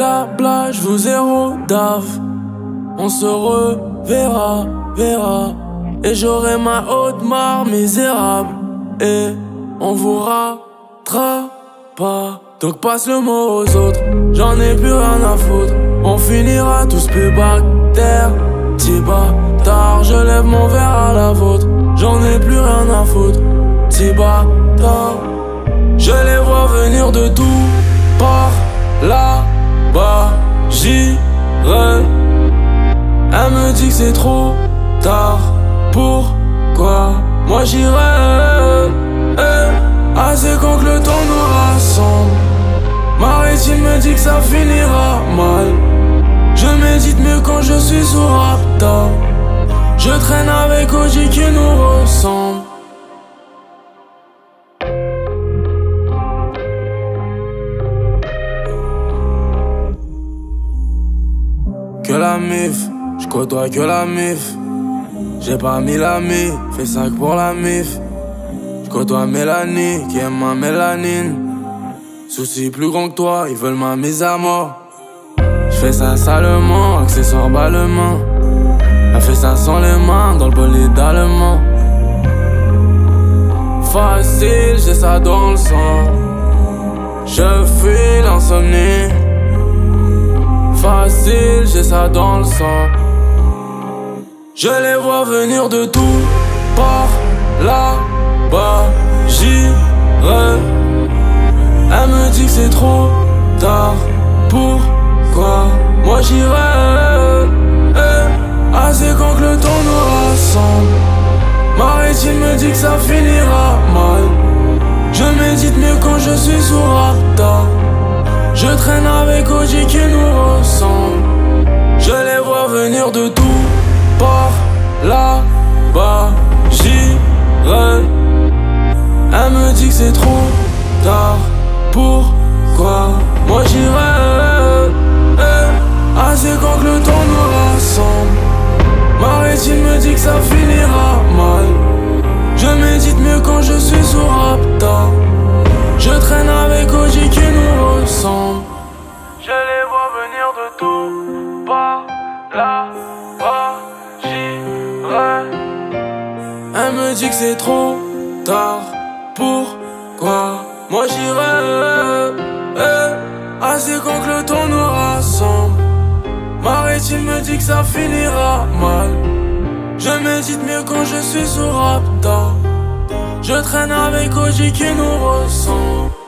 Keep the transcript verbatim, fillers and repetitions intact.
bla bla, je vous zéro d'ave. On se reverra, verra. Et j'aurai ma haute mare misérable. Et on vous rattrape pas. Donc passe le mot aux autres, j'en ai plus rien à foutre. On finira tous plus bactères. Petit bâtard, je lève mon verre à la vôtre. J'en ai plus rien à foutre. Petit bâtard, je les vois venir de tout par là-bas. J'irai. Elle me dit que c'est trop tard. Pourquoi moi j'irai? Eh, assez quand que le temps nous rassemble. Maritime me dit que ça finira mal. Je médite mieux quand je suis sous Rapta. Je traîne avec O G qui nous ressemble. Que la mif, je côtoie que la mif. J'ai pas mis l'ami, fais cinq pour la mif. Je côtoie Mélanie, qui aime ma mélanine. Souci plus grand que toi, ils veulent ma mise à mort. J'fais ça salement, accessoire ballement. Elle fait ça sans les mains, dans le bolide allemand. Facile, j'ai ça dans le sang. Je fuis l'insomnie. Facile, j'ai ça dans le sang. Je les vois venir de tout par là-bas. J'irai. Elle me dit que c'est trop tard. Pourquoi moi j'irai? Eh, assez quand que le temps nous rassemble. Maritime me dit que ça finira mal. Je médite mieux quand je suis sous Rapta. Je traîne avec O G qui nous ressemble. Je les vois venir de tout par là-bas. J'irai. Elle me dit que c'est trop tard. Pourquoi moi j'irai? Eh, assez quand que le temps nous rassemble. Maritime me dit que ça finira mal. Je médite mieux quand je suis sous Rapta. Je traîne avec O G qui nous ressemble. Je les vois venir de tout par là-bas. J'irai. Elle me dit que c'est trop tard. Pourquoi moi j'irai? Eh, assez quand que le temps nous rassemble. Maritime me dit que ça finira mal. Je médite mieux quand je suis sous Rapta. Je traîne avec O G qui nous ressemble.